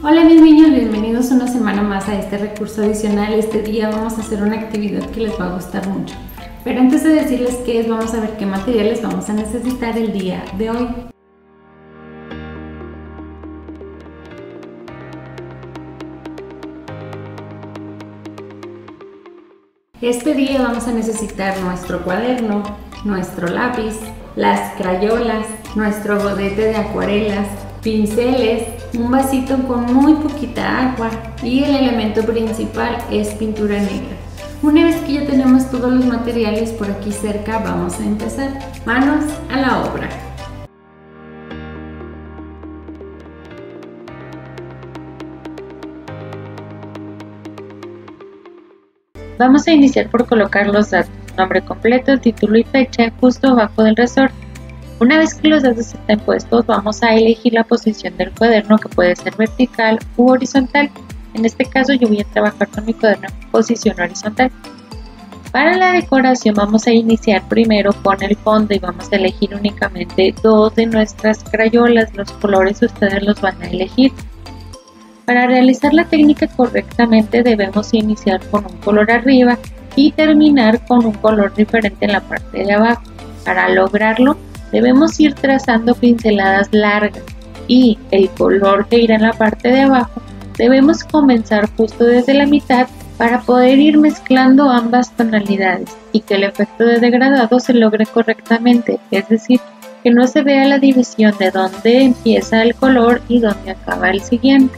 Hola mis niños, bienvenidos una semana más a este recurso adicional. Este día vamos a hacer una actividad que les va a gustar mucho. Pero antes de decirles qué es, vamos a ver qué materiales vamos a necesitar el día de hoy. Este día vamos a necesitar nuestro cuaderno, nuestro lápiz, las crayolas, nuestro godete de acuarelas, pinceles, un vasito con muy poquita agua y el elemento principal es pintura negra. Una vez que ya tenemos todos los materiales por aquí cerca, vamos a empezar. Manos a la obra. Vamos a iniciar por colocar los datos, nombre completo, título y fecha justo abajo del resorte. Una vez que los datos estén puestos, vamos a elegir la posición del cuaderno, que puede ser vertical u horizontal. En este caso yo voy a trabajar con mi cuaderno en posición horizontal. Para la decoración vamos a iniciar primero con el fondo y vamos a elegir únicamente dos de nuestras crayolas. Los colores ustedes los van a elegir. Para realizar la técnica correctamente debemos iniciar con un color arriba y terminar con un color diferente en la parte de abajo. Para lograrlo debemos ir trazando pinceladas largas y el color que irá en la parte de abajo debemos comenzar justo desde la mitad para poder ir mezclando ambas tonalidades y que el efecto de degradado se logre correctamente, es decir, que no se vea la división de dónde empieza el color y dónde acaba el siguiente.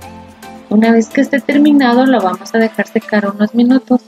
Una vez que esté terminado lo vamos a dejar secar unos minutos.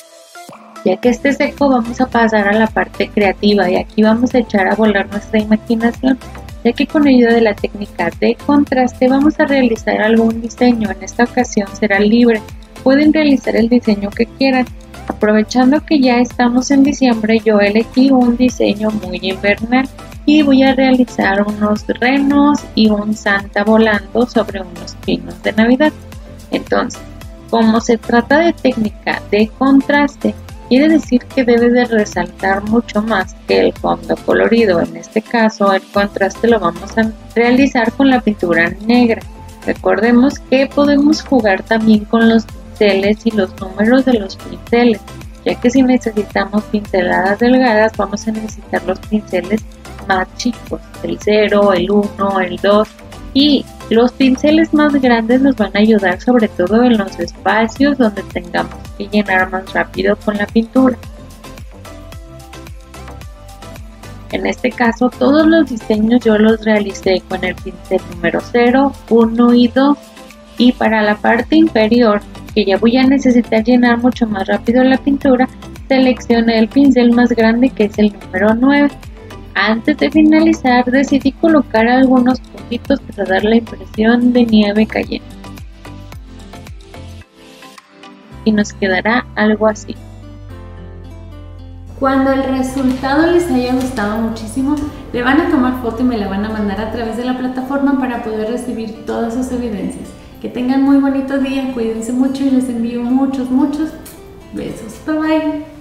Ya que esté seco vamos a pasar a la parte creativa y aquí vamos a echar a volar nuestra imaginación, ya que con ayuda de la técnica de contraste vamos a realizar algún diseño. En esta ocasión será libre, pueden realizar el diseño que quieran. Aprovechando que ya estamos en diciembre, yo elegí un diseño muy invernal y voy a realizar unos renos y un Santa volando sobre unos pinos de Navidad. Entonces, como se trata de técnica de contraste, quiere decir que debe de resaltar mucho más que el fondo colorido. En este caso, el contraste lo vamos a realizar con la pintura negra. Recordemos que podemos jugar también con los pinceles y los números de los pinceles, ya que si necesitamos pinceladas delgadas, vamos a necesitar los pinceles más chicos, el 0, el 1, el 2, y los pinceles más grandes nos van a ayudar sobre todo en los espacios donde tengamos que llenar más rápido con la pintura. En este caso todos los diseños yo los realicé con el pincel número 0, 1 y 2, y para la parte inferior, que ya voy a necesitar llenar mucho más rápido la pintura, seleccioné el pincel más grande, que es el número 9. Antes de finalizar decidí colocar algunos puntitos para dar la impresión de nieve cayendo. Y nos quedará algo así. Cuando el resultado les haya gustado muchísimo, le van a tomar foto y me la van a mandar a través de la plataforma para poder recibir todas sus evidencias. Que tengan muy bonito día, cuídense mucho y les envío muchos besos. Bye bye.